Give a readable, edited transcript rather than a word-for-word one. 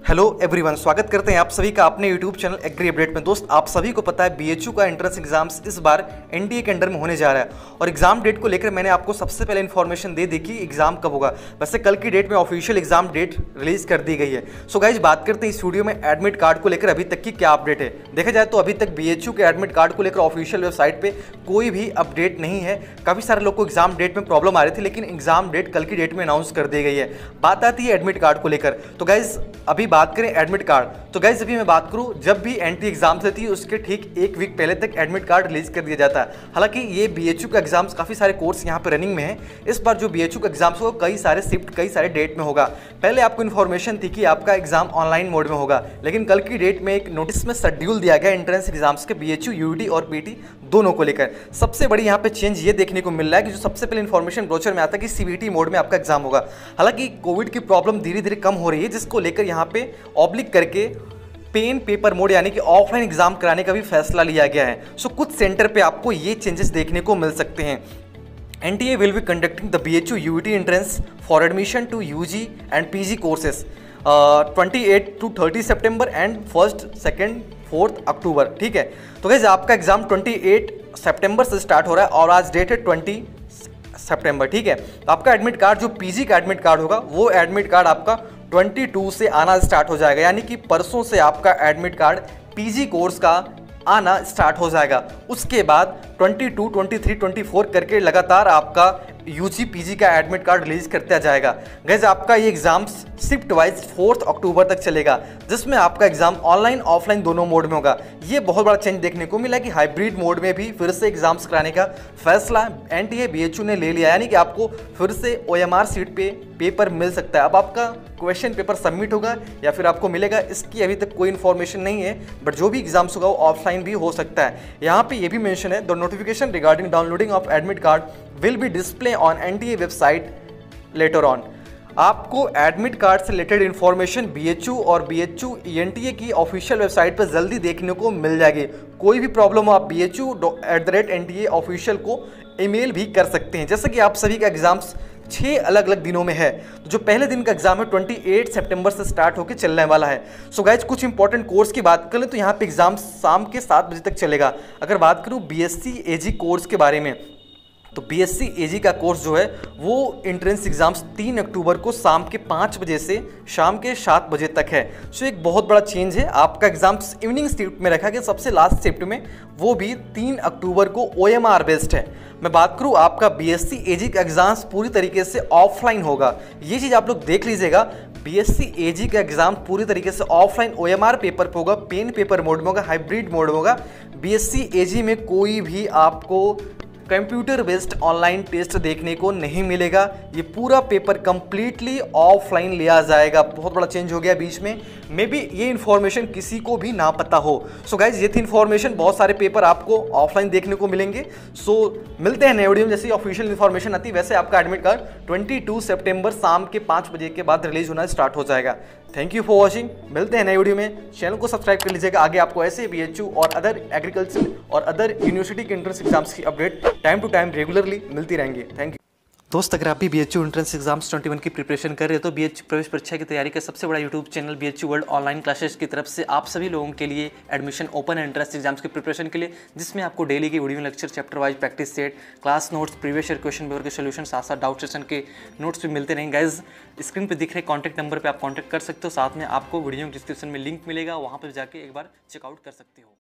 Hello everyone, स्वागत करते हैं आप सभी का अपने यूट्यूब चैनल एग्री अपडेट में। दोस्त, आप सभी को पता है बीएचयू का एंट्रेंस एग्जाम्स इस बार एनडीए के अंडर में होने जा रहा है और एग्जाम डेट को लेकर मैंने आपको सबसे पहले इन्फॉर्मेशन दे दी कि एग्जाम कब होगा। वैसे कल की डेट में ऑफिशियल एग्जाम डेट रिलीज कर दी गई है। सो गाइज, बात करते हैं इस वीडियो में एडमिट कार्ड को लेकर अभी तक की क्या अपडेट है। देखा जाए तो अभी तक बीएचयू के एडमिट कार्ड को लेकर ऑफिशियल वेबसाइट पर कोई भी अपडेट नहीं है। काफ़ी सारे लोग को एग्जाम डेट में प्रॉब्लम आ रही थी, लेकिन एग्जाम डेट कल की डेट में अनाउंस कर दी गई है। बात आती है एडमिट कार्ड को लेकर। तो गाइज अभी बात करें एडमिट कार्ड, तो गाइस अभी मैं बात करूं, जब भी एनटी एग्जाम्स रहती है उसके ठीक एक वीक पहले तक एडमिट कार्ड रिलीज कर दिया जाता है। हालांकि ये बीएचयू का एग्जाम्स काफी सारे कोर्स यहाँ पे रनिंग में है। इस बार जो बीएचयू का एग्जाम्स होगा कई सारे शिफ्ट कई सारे डेट में होगा। पहले आपको इन्फॉर्मेशन थी कि आपका एग्जाम ऑनलाइन मोड में होगा, लेकिन कल की डेट में एक नोटिस में शेड्यूल दिया गया एंट्रेंस एग्जाम्स के बीएचयू यूडी और पीटी दोनों को लेकर। सबसे बड़ी यहाँ पे चेंज ये देखने को मिल रहा है कि जो सबसे पहले इन्फॉर्मेशन ब्रोचर में आता है कि सीबीटी मोड में आपका एग्जाम होगा। हालांकि कोविड की प्रॉब्लम धीरे धीरे कम हो रही है, जिसको लेकर यहाँ पे ऑब्लिक करके पेन पेपर मोड यानी कि ऑफलाइन एग्जाम कराने का भी फैसला लिया गया है। सो कुछ सेंटर पे आपको ये चेंजेस देखने को मिल सकते हैं। NTA will be conducting the BHU UET entrance for admission to UG and PG courses 28 to 30 September and 1st, 2nd, 4th October. ठीक है, तो गाइस आपका एग्जाम 28 सितंबर से स्टार्ट हो रहा है और आज डेट है 20 सितंबर। ठीक है, तो आपका एडमिट कार्ड जो पीजी का एडमिट कार्ड होगा वो एडमिट कार्ड आपका 22 से आना स्टार्ट हो जाएगा, यानी कि परसों से आपका एडमिट कार्ड पीजी कोर्स का आना स्टार्ट हो जाएगा। उसके बाद 22, 23, 24 करके लगातार आपका यूजी पीजी का एडमिट कार्ड रिलीज करता जाएगा। गाइस आपका ये एग्जाम शिफ्ट वाइज 4 अक्टूबर तक चलेगा, जिसमें आपका एग्जाम ऑनलाइन ऑफलाइन दोनों मोड में होगा। ये बहुत बड़ा चेंज देखने को मिला कि हाइब्रिड मोड में भी फिर से एग्जाम्स कराने का फैसला एनटीए बीएचयू ने ले लिया, यानी कि आपको फिर से ओएमआर सीट पे पेपर मिल सकता है। अब आपका क्वेश्चन पेपर सबमिट होगा या फिर आपको मिलेगा, इसकी अभी तक कोई इन्फॉर्मेशन नहीं है, बट जो भी एग्जाम्स होगा वो ऑफलाइन भी हो सकता है। यहाँ पे ये भी मेंशन है, the notification regarding downloading of admit card will be display on NTA website later on. आपको एडमिट कार्ड से रिलेटेड इन्फॉर्मेशन बीएचयू और बीएचयू एनटीए की ऑफिशियल वेबसाइट पर जल्दी देखने को मिल जाएगी। कोई भी प्रॉब्लम हो आप BHU@NTA ऑफिशियल को ईमेल भी कर सकते हैं। जैसे कि आप सभी का एग्जाम्स 6 अलग अलग दिनों में है, तो जो पहले दिन का एग्जाम है 28 सितंबर से स्टार्ट होकर चलने वाला है। सो गाइज कुछ इंपॉर्टेंट कोर्स की बात करें तो यहाँ पे एग्जाम शाम के 7 बजे तक चलेगा। अगर बात करूँ बीएससी एजी कोर्स के बारे में, तो बीएससी एजी का कोर्स जो है वो एंट्रेंस एग्जाम्स 3 अक्टूबर को शाम के 5 बजे से शाम के 7 बजे तक है। सो एक बहुत बड़ा चेंज है। आपका एग्जाम्स इवनिंग शिफ्ट में रखा गया, सबसे लास्ट शिफ्ट में, वो भी 3 अक्टूबर को ओएमआर बेस्ड है। मैं बात करूं आपका बीएससी एजी का एग्जाम्स पूरी तरीके से ऑफलाइन होगा। ये चीज़ आप लोग देख लीजिएगा, बीएससी एजी का एग्जाम पूरी तरीके से ऑफलाइन ओएमआर पेपर पे होगा, पेन पेपर मोड में होगा, हाइब्रिड मोड में होगा। बीएससी एजी में कोई भी आपको कंप्यूटर बेस्ड ऑनलाइन टेस्ट देखने को नहीं मिलेगा। ये पूरा पेपर कंप्लीटली ऑफलाइन लिया जाएगा। बहुत बड़ा चेंज हो गया बीच में, मे बी ये इन्फॉर्मेशन किसी को भी ना पता हो। सो गाइज ये थी इन्फॉर्मेशन, बहुत सारे पेपर आपको ऑफलाइन देखने को मिलेंगे। सो मिलते हैं नए वीडियो में, जैसे ऑफिशियल इन्फॉर्मेशन आती है वैसे आपका एडमिट कार्ड 22 सितंबर शाम के 5 बजे के बाद रिलीज होना स्टार्ट हो जाएगा। थैंक यू फॉर वॉचिंग, मिलते हैं नए वीडियो में। चैनल को सब्सक्राइब कर लीजिएगा, आगे आपको ऐसे बीएचयू और अदर एग्रीकल्चर और अदर यूनिवर्सिटी के एंट्रेंस एग्जाम्स की update time to time regularly मिलती रहेंगी। थैंक यू दोस्त। अगर आप भी बीएचयू एंट्रेंस एग्जाम्स 21 की प्रिपरेशन कर रहे हो तो बीएचयू प्रवेश परीक्षा की तैयारी का सबसे बड़ा YouTube channel BHU world online classes की तरफ से आप सभी लोगों के लिए एडमिशन ओपन एंट्रेंस एग्जाम्स की प्रिपरेशन के लिए, जिसमें आपको डेली की video lecture, chapter wise practice set, class notes, previous year question paper के सोल्यूशन, साथ साथ डाउट सेशन के नोट्स भी मिलते रहेंगे। गाइज स्क्रीन पर दिख रहे कॉन्टैक्ट नंबर पर आप कॉन्टैक्ट कर सकते हो, साथ में आपको वीडियो डिस्क्रिप्शन में लिंक मिलेगा, वहाँ पर जाके एक बार चेकआउट कर सकते हो।